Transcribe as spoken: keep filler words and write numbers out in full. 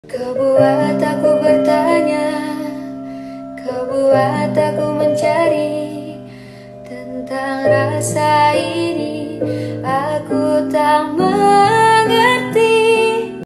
Kau buat aku bertanya, kau buat aku mencari tentang rasa ini.